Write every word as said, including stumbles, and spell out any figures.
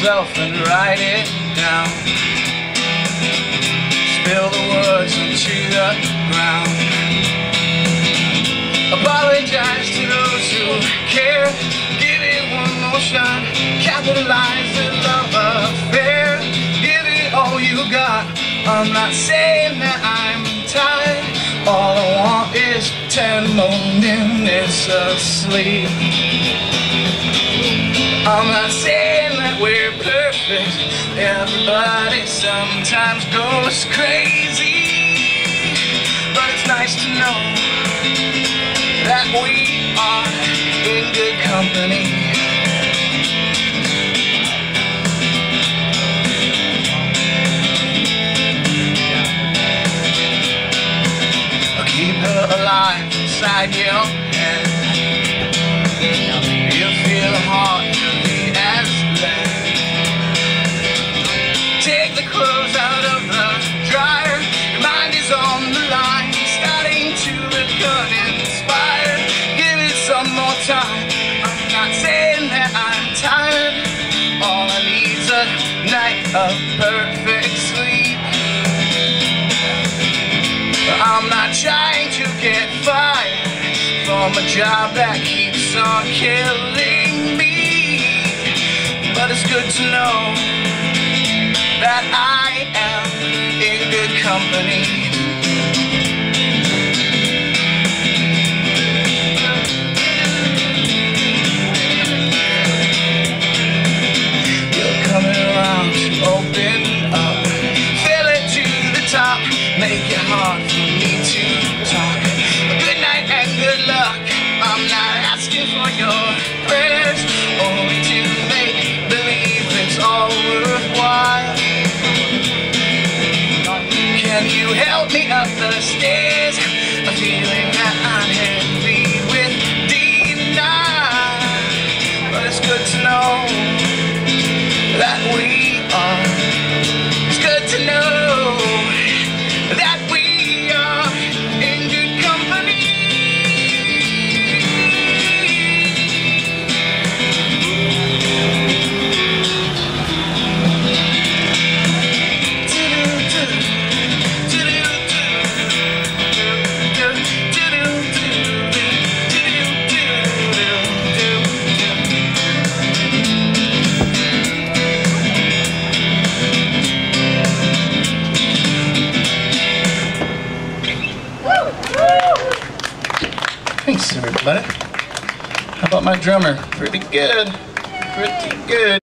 yourself and write it down. Spill the words onto the ground. Apologize to those who care. Give it one more shot. Capitalize the love affair. Give it all you got. I'm not saying that I'm tired. All I want is ten more minutes of sleep. I'm not saying that we're perfect. Everybody sometimes goes crazy. But it's nice to know that we are in good company. Keep her alive inside your head. You feel the heart to be as lead. Take the clothes out of the dryer. Your mind is on the line, starting to become inspired. Give it some more time. I'm not saying that I'm tired. All I need's a night of perfect sleep. I'm not trying to get fired from a job that keeps on killing me. But it's good to know that I am in good company. You're coming around to open up. Fill it to the top. Make it hard for me to talk. Good night and good luck. I'm not asking for your prayers, only to make believe it's all worthwhile. Can you help me up the stairs? I'm feeling that I'm heavy with denial. But it's good to know that we are. It's good to know that we are in good company. Thanks, everybody. How about my drummer? Pretty good. Pretty good.